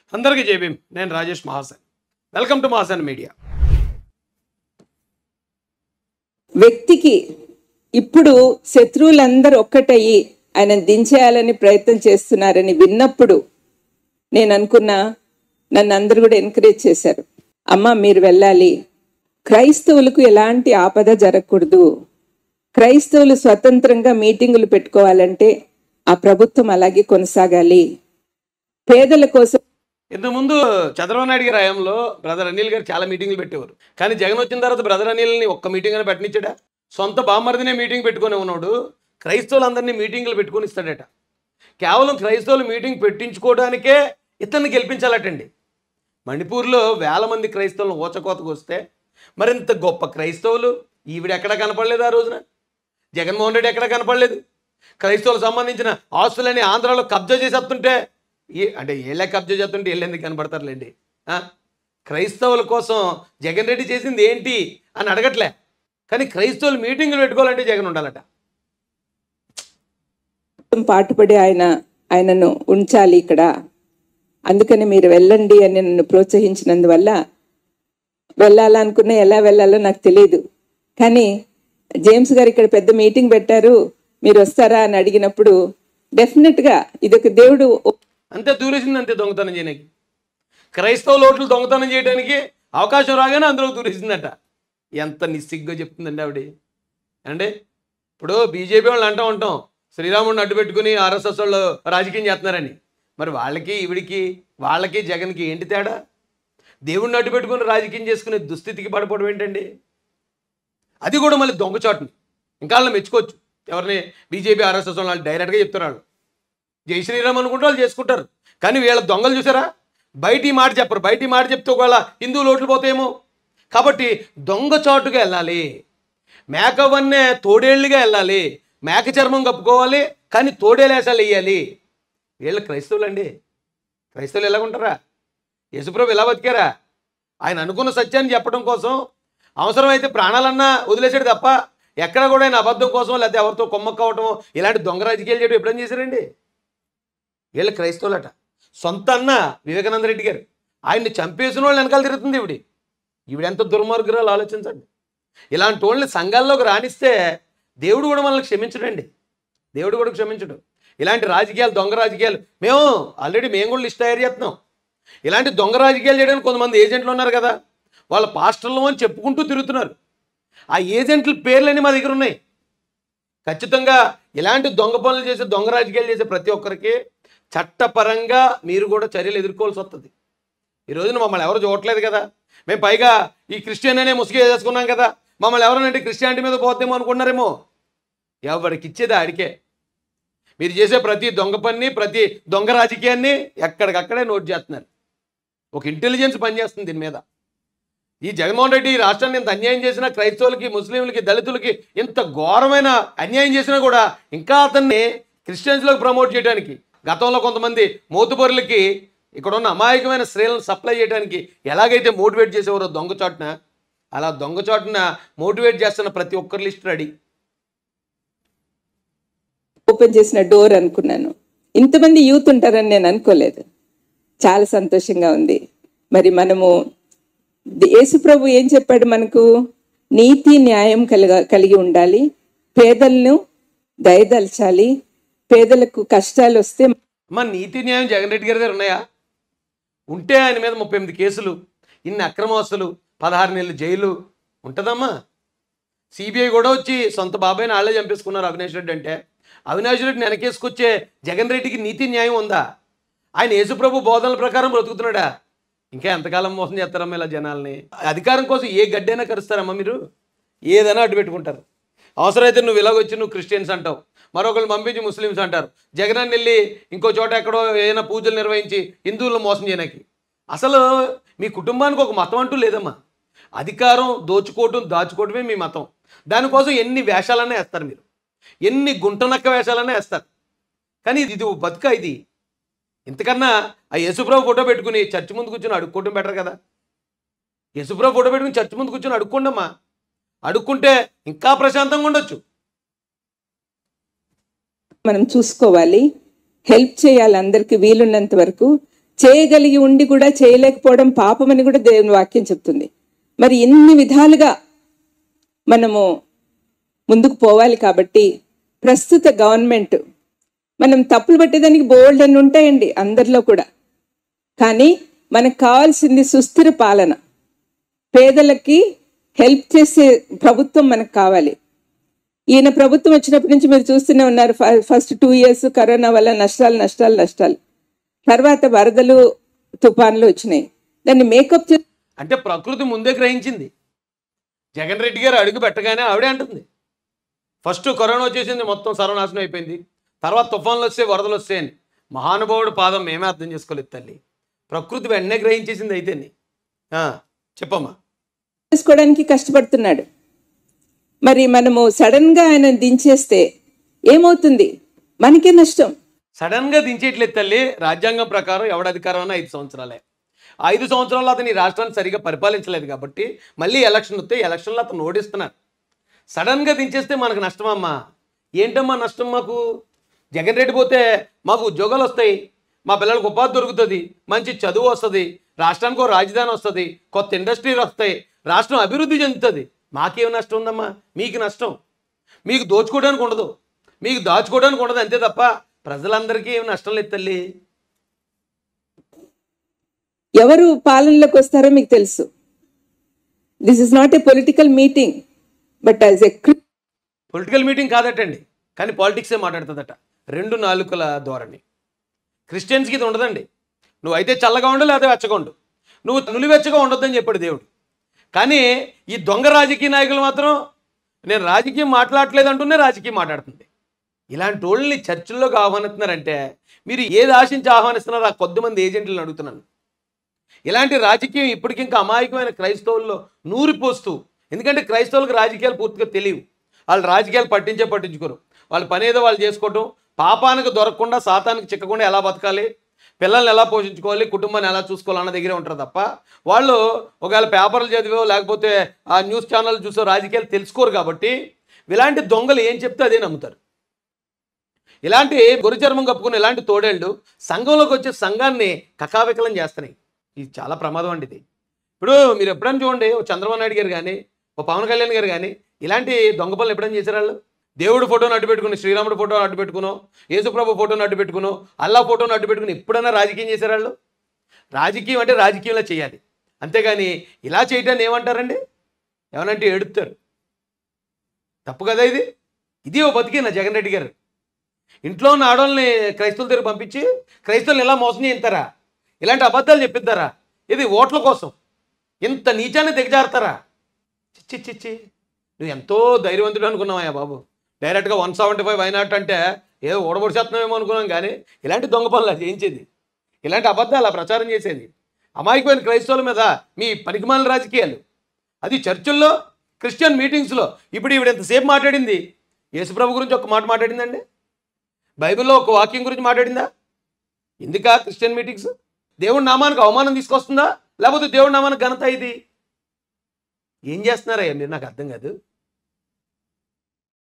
అందరికీ జై భీమ్. నేను Rajesh Mahasen. Welcome to Mahasen media. వ్యక్తికి ఇప్పుడు శత్రువులందరూ ఒక్కటయ్యి ఆయన దించేయాలని ప్రయత్నం చేస్తున్నారని విన్నప్పుడు నేను అనుకున్నా, నన్ను అందరూ కూడా ఎంకరేజ్ చేశారు. అమ్మ మీరు వెళ్ళాలి, క్రైస్తవులకు ఎలాంటి ఆపద జరగకూడదు, క్రైస్తవులు స్వతంత్రంగా మీటింగులు పెట్టుకోవాలంటే ఆ ప్రభుత్వం అలాగే కొనసాగాలి, పేదల కోసం. ఇంతకుముందు చంద్రబాబు నాయుడు గారి హయాంలో బ్రదర్ అనిల్ గారు చాలా మీటింగ్లు పెట్టేవారు. కానీ జగన్ వచ్చిన తర్వాత బ్రదర్ అనిల్ని ఒక్క మీటింగ్ అని పెట్టనిచ్చాడా? సొంత బామ్మర్దినే మీటింగ్ పెట్టుకుని ఉన్నాడు. క్రైస్తవులందరినీ మీటింగ్లు పెట్టుకుని ఇస్తాడట. కేవలం క్రైస్తవులు మీటింగ్ పెట్టించుకోవడానికే ఇతన్ని గెలిపించాలటండి. మణిపూర్లో వేల మంది క్రైస్తవులను ఊచకోతకు వస్తే మరింత గొప్ప క్రైస్తవులు ఈవిడ ఎక్కడా కనపడలేదు. ఆ రోజున జగన్మోహన్ రెడ్డి ఎక్కడా కనపడలేదు. క్రైస్తవులకు సంబంధించిన ఆస్తులని ఆంధ్రాలో కబ్జా చేసేస్తుంటే అంటే వీళ్ళే కబ్జా చేస్తుంటే వీళ్ళు ఎందుకు కనపడతారులేండి. క్రైస్తవుల కోసం జగన్ రెడ్డి చేసింది ఏంటి అని అడగట్లే. కానీ క్రైస్తవులు మీటింగులు పెట్టుకోవాలంటే జగన్ ఉండాలట. పాటుపడి ఆయనను ఉంచాలి ఇక్కడ, అందుకని మీరు వెళ్ళండి అని నన్ను ప్రోత్సహించినందువల్ల వెళ్ళాలనుకున్నా, ఎలా వెళ్ళాలో నాకు తెలియదు. కానీ జేమ్స్ గారు ఇక్కడ పెద్ద మీటింగ్ పెట్టారు, మీరు వస్తారా అని అడిగినప్పుడు డెఫినెట్గా ఇదొక దేవుడు అంతే దూరేసింది. అంతే దొంగతనం చేయడానికి, క్రైస్తవ ఓట్లు దొంగతనం చేయడానికి అవకాశం రాగానే అందులో దూరేసిందట. ఎంత నిస్సిగ్గా చెప్తుందండి ఆవిడ. అంటే ఇప్పుడు బీజేపీ వాళ్ళు అంటూ ఉంటాం శ్రీరాముడిని అడ్డు పెట్టుకుని ఆర్ఎస్ఎస్ వాళ్ళు రాజకీయం చేస్తున్నారని. మరి వాళ్ళకి ఈవిడికి వాళ్ళకి జగన్కి ఏంటి తేడా? దేవుడిని అడ్డు పెట్టుకుని రాజకీయం చేసుకునే దుస్థితికి పడిపోవడం ఏంటండి? అది కూడా మళ్ళీ దొంగచాటుని. ఇంకా వాళ్ళని మెచ్చుకోవచ్చు. ఎవరిని? బీజేపీ ఆర్ఎస్ఎస్ వాళ్ళు డైరెక్ట్గా చెప్తారు. వాళ్ళు జై శ్రీరామ్ అనుకుంటే వాళ్ళు చేసుకుంటారు. కానీ వీళ్ళ దొంగలు చూసారా, బయట మాట చెప్పరు. బయట మాట చెప్తే ఒకవేళ హిందువులు ఓట్లు పోతాయేమో. కాబట్టి దొంగచాటుగా వెళ్ళాలి, మేకవన్నే తోడేళ్ళుగా వెళ్ళాలి, మేక చర్మం కప్పుకోవాలి, కానీ తోడేలేసాలు వేయాలి. వీళ్ళు క్రైస్తవులు అండి. క్రైస్తవులు ఎలాగుంటారా? యేసుప్రభు ఎలా బతికారా? ఆయన అనుకున్న సత్యాన్ని చెప్పడం కోసం అవసరమైతే ప్రాణాలన్నా వదిలేసాడు తప్ప ఎక్కడ కూడా ఆయన అబద్ధం కోసం లేకపోతే ఎవరితో కొమ్మక్కవటం ఇలాంటి దొంగ రాజకీయాలు చేయడం ఎప్పుడైనా చేశారండి? వీళ్ళు క్రైస్తవులట. సొంత అన్న వివేకానంద రెడ్డి గారు ఆయన్ని చంపేసిన వాళ్ళు వెనకాల తిరుగుతుంది ఈవిడ. ఈవిడెంత దుర్మార్గురాలు ఆలోచించండి. ఇలాంటి వాళ్ళని సంఘాల్లోకి రాణిస్తే దేవుడు కూడా మనల్ని క్షమించడండి. దేవుడు కూడా క్షమించడు. ఇలాంటి రాజకీయాలు, దొంగ రాజకీయాలు మేము కూడా లిస్ట్ తయారు చేస్తున్నాం. ఇలాంటి దొంగ రాజకీయాలు చేయడానికి కొంతమంది ఏజెంట్లు ఉన్నారు కదా, వాళ్ళ పాస్టర్లు అని చెప్పుకుంటూ తిరుగుతున్నారు. ఆ ఏజెంట్ల పేర్లన్నీ మా దగ్గర ఉన్నాయి. ఖచ్చితంగా ఇలాంటి దొంగ పనులు చేసే, దొంగ రాజకీయాలు చేసే ప్రతి ఒక్కరికి చట్టపరంగా మీరు కూడా చర్యలు ఎదుర్కోవాల్సి వస్తుంది. ఈ రోజున మమ్మల్ని ఎవరు చూడట్లేదు కదా. మేము పైగా ఈ క్రిస్టియన్ అనే ముసుగు వేసేసుకున్నాం కదా. మమ్మల్ని ఎవరనంటే క్రిస్టియానిటీ మీద పోతేమో అనుకున్నారేమో. ఎవరికి ఇచ్చేది ఆడికే. మీరు చేసే ప్రతి దొంగ పని, ప్రతి దొంగ రాజకీయాన్ని ఎక్కడికక్కడే నోట్ చేస్తున్నారు. ఒక ఇంటెలిజెన్స్ పనిచేస్తుంది దీని మీద. ఈ జగన్మోహన్ రెడ్డి ఈ రాష్ట్రాన్ని ఇంత అన్యాయం చేసినా, క్రైస్తవులకి, ముస్లింలకి, దళితులకి ఇంత ఘోరమైన అన్యాయం చేసినా కూడా ఇంకా అతన్ని క్రిస్టియన్స్లోకి ప్రమోట్ చేయడానికి, గతంలో కొంతమంది మోతుబరులకి ఇక్కడ ఉన్న అమాయకమైన స్త్రీలను సప్లై చేయడానికి ఎలాగైతే మోటివేట్ చేసేవారో దొంగచాటున, అలా దొంగచాటున మోటివేట్ చేస్తున్న ప్రతి ఒక్కరి లిస్ట్ రెడీ. ఓపెన్ చేసిన డోర్ అనుకున్నాను. ఇంతమంది యూత్ ఉంటారని నేను అనుకోలేదు. చాలా సంతోషంగా ఉంది. మరి మనము యేసుప్రభు ఏం చెప్పాడు మనకు? నీతి న్యాయం కలిగి ఉండాలి, పేదలను దయదల్చాలి, పేదలకు కష్టాలు వస్తే. మన నీతి న్యాయం జగన్ రెడ్డి గారి దగ్గర ఉన్నాయా? ఉంటే ఆయన మీద 38 కేసులు, ఇన్ని అక్రమస్తులు, 16 నెలలు జైలు ఉంటుందమ్మా. సిబిఐ కూడా వచ్చి సొంత బాబాయిని వాళ్ళే చంపేసుకున్నారు అవినాష్ రెడ్డి అంటే. అవినాష్ రెడ్డిని వెనకేసుకొచ్చే జగన్ రెడ్డికి నీతి న్యాయం ఉందా? ఆయన యేసుప్రభు బోధనల ప్రకారం బ్రతుకుతున్నాడా? ఇంకా ఎంతకాలం మోసం చేస్తారమ్మా ఇలా జనాల్ని? అధికారం కోసం ఏ గడ్డైనా కరుస్తారమ్మా మీరు. ఏదైనా అడ్డు పెట్టుకుంటారు. అవసరమైతే నువ్వు ఇలాగొచ్చి నువ్వు క్రిస్టియన్స్ అంటావు, మరొకళ్ళు పంపించి ముస్లిమ్స్ అంటారు. జగన్ వెళ్ళి ఇంకో చోట ఎక్కడో ఏదైనా పూజలు నిర్వహించి హిందువులను మోసం చేయడానికి. అసలు మీ కుటుంబానికి ఒక మతం అంటూ లేదమ్మా. అధికారం దోచుకోవటం, దాచుకోవటమే మీ మతం. దానికోసం ఎన్ని వేషాలన్నా వేస్తారు మీరు, ఎన్ని గుంటనక్క వేషాలన్నా వేస్తారు. కానీ ఇది బతుక. ఇది ఇంతకన్నా ఆ యేసుప్రభు ఫోటో పెట్టుకుని చర్చి ముందు కూర్చొని అడుక్కోవటం బెటర్ కదా. యేసుప్రభు ఫోటో పెట్టుకుని చర్చి ముందు కూర్చొని అడుక్కోండమ్మా. అడుక్కుంటే ఇంకా ప్రశాంతంగా ఉండొచ్చు. మనం చూసుకోవాలి, హెల్ప్ చేయాలి అందరికీ వీలున్నంత వరకు. చేయగలిగి ఉండి కూడా చేయలేకపోవడం పాపమని కూడా దేవుని వాక్యం చెప్తుంది. మరి ఇన్ని విధాలుగా మనము ముందుకు పోవాలి. కాబట్టి ప్రస్తుత గవర్నమెంట్, మనం తప్పులు పట్టేదానికి బోల్డ్ అని ఉంటాయండి అందరిలో కూడా, కానీ మనకు కావాల్సింది సుస్థిర పాలన, పేదలకి హెల్ప్ చేసే ప్రభుత్వం మనకు కావాలి. ఈయన ప్రభుత్వం వచ్చినప్పటి నుంచి మీరు చూస్తూనే ఉన్నారు. ఫస్ట్ 2 years కరోనా వల్ల నష్టాలు నష్టాలు నష్టాలు, తర్వాత వరదలు తుఫాన్లు వచ్చినాయి. దాన్ని మేకప్ అంటే ప్రకృతి ముందే గ్రహించింది. జగన్ రెడ్డి గారు అడుగు పెట్టగానే ఆవిడే అంటుంది, ఫస్ట్ కరోనా వచ్చేసింది, మొత్తం సర్వనాశనం అయిపోయింది, తర్వాత తుఫాన్లు వస్తే వరదలు వస్తాయని. మహానుభావుడు పాదం మేమే అర్థం చేసుకోలేదు తల్లి, ప్రకృతి వెంటనే గ్రహించేసింది. అయితే చెప్పమ్మా. చేసుకోవడానికి కష్టపడుతున్నాడు. మరి మనము సడన్గా ఆయన దించేస్తే ఏమవుతుంది? మనకే నష్టం. సడన్గా దించేయట్లేదు తల్లి. రాజ్యాంగం ప్రకారం ఎవడ అధికారం అన్నా 5 సంవత్సరాలే. 5 సంవత్సరాల్లో అతను ఈ రాష్ట్రాన్ని సరిగా పరిపాలించలేదు కాబట్టి మళ్ళీ ఎలక్షన్ వస్తే ఎలక్షన్లో అతను ఓడిస్తున్నారు. సడన్గా దించేస్తే మనకు నష్టమమ్మా. ఏంటమ్మా నష్టం మాకు? జగన్ రెడ్డి పోతే మాకు ఉద్యోగాలు వస్తాయి, మా పిల్లలకు ఉపాధి దొరుకుతుంది, మంచి చదువు వస్తుంది, రాష్ట్రానికి ఒక రాజధాని వస్తుంది, కొత్త ఇండస్ట్రీలు వస్తాయి, రాష్ట్రం అభివృద్ధి చెందుతుంది. మాకేం నష్టం ఉందమ్మా? మీకు నష్టం. మీకు దోచుకోవడానికి ఉండదు, మీకు దాచుకోవడానికి ఉండదు, అంతే తప్ప ప్రజలందరికీ ఏమి నష్టం లేదు తల్లి. ఎవరు పాలనలోకి వస్తారో మీకు తెలుసు. This is not a political meeting, but as a political meeting కాదటండి, కానీ పాలిటిక్సే మాట్లాడుతుందట. 2 నాలుకల ధోరణి. క్రిస్టియన్స్కి ఇది ఉండదండి. నువ్వైతే చల్లగా ఉండు, లేదా వెచ్చగా ఉండు, నువ్వు నులివెచ్చగా ఉండొద్దని చెప్పాడు దేవుడు. కానీ ఈ దొంగ రాజకీయ నాయకులు మాత్రం నేను రాజకీయం మాట్లాడలేదు అంటూనే రాజకీయం మాట్లాడుతుంది. ఇలాంటి వాళ్ళని చర్చల్లోకి ఆహ్వానిస్తున్నారంటే మీరు ఏది ఆశించి ఆహ్వానిస్తున్నారో ఆ కొద్దిమంది ఏజెంట్లను అడుగుతున్నాను. ఇలాంటి రాజకీయం ఇప్పటికింకా అమాయకమైన క్రైస్తవుల్లో నూరిపోస్తూ, ఎందుకంటే క్రైస్తవులకు రాజకీయాలు పూర్తిగా తెలియవు. వాళ్ళు రాజకీయాలు పట్టించుకోరు. వాళ్ళ పని ఏదో వాళ్ళు చేసుకోవటం, పాపానికి దొరకకుండా సాతానికి చిక్కకుండా ఎలా బతకాలి, పిల్లల్ని ఎలా పోషించుకోవాలి, కుటుంబాన్ని ఎలా చూసుకోవాలి అన్న దగ్గరే ఉంటారు తప్ప వాళ్ళు ఒకవేళ పేపర్లు చదివో లేకపోతే ఆ న్యూస్ ఛానల్ చూసో రాజకీయాలు తెలుసుకోరు. కాబట్టి ఇలాంటి దొంగలు ఏం చెప్తే అదే నమ్ముతారు. ఇలాంటి గొరిచర్మం కప్పుకుని ఇలాంటి తోడేళ్ళు సంఘంలోకి వచ్చే సంఘాన్ని కకావికలం చేస్తున్నాయి. ఇది చాలా ప్రమాదం అండి. ఇది ఇప్పుడు మీరు ఎప్పుడైనా చూడండి, ఓ చంద్రబాబు నాయుడు గారు కానీ, ఓ పవన్ కళ్యాణ్ గారు కానీ ఇలాంటి దొంగ పనులు ఎప్పుడైనా చేశారు? వాళ్ళు దేవుడు ఫోటోను అడ్డు పెట్టుకుని, శ్రీరాముడు ఫోటోను అడ్డు పెట్టుకునో, యేసుప్రభు ఫోటోను అడ్డు పెట్టుకునో, అల్లా ఫోటోను అడ్డు పెట్టుకుని ఎప్పుడైనా రాజకీయం చేశారు? వాళ్ళు రాజకీయం అంటే రాజకీయంలో చేయాలి, అంతేగాని ఇలా చేయటాన్ని ఏమంటారండి? ఏమనంటే ఏడుపుతారు. తప్పు కదా ఇది. ఇది ఓ బతికిన జగన్ రెడ్డి గారు. ఇంట్లో ఉన్న ఆడవాళ్ళని క్రైస్తవుల దగ్గర పంపించి క్రైస్తవులను ఎలా మోసం చేయిస్తారా? ఇలాంటి అబద్ధాలు చెప్పిద్దారా? ఇది ఓట్ల కోసం ఇంత నీచాన్ని దిగజారుతారా? చిచ్చి, నువ్వు ఎంతో ధైర్యవంతుడు అనుకున్నావా బాబు. డైరెక్ట్గా 175 వైనాట్ అంటే ఏదో ఓడబొడిచేస్తున్నామేమో అనుకున్నాం. కానీ ఇలాంటి దొంగ పనులు చేయించేది, ఇలాంటి అబద్ధాలు ప్రచారం చేసేది అమాయకమైన క్రైస్తవుల మీద మీ పనికిమాలిన రాజకీయాలు. అది చర్చిల్లో, క్రిస్టియన్ మీటింగ్స్లో. ఇప్పుడు ఈవిడ ఎంతసేపు మాట్లాడింది? యేసుప్రభు గురించి ఒక మాట మాట్లాడిందండి? బైబిల్లో ఒక వాక్యం గురించి మాట్లాడిందా? ఎందుకా క్రిస్టియన్ మీటింగ్స్? దేవుడి నామానికి అవమానం తీసుకొస్తుందా, లేకపోతే దేవుడి నామానికి ఘనత? ఇది ఏం చేస్తున్నారయ్యా మీరు? నాకు అర్థం కాదు.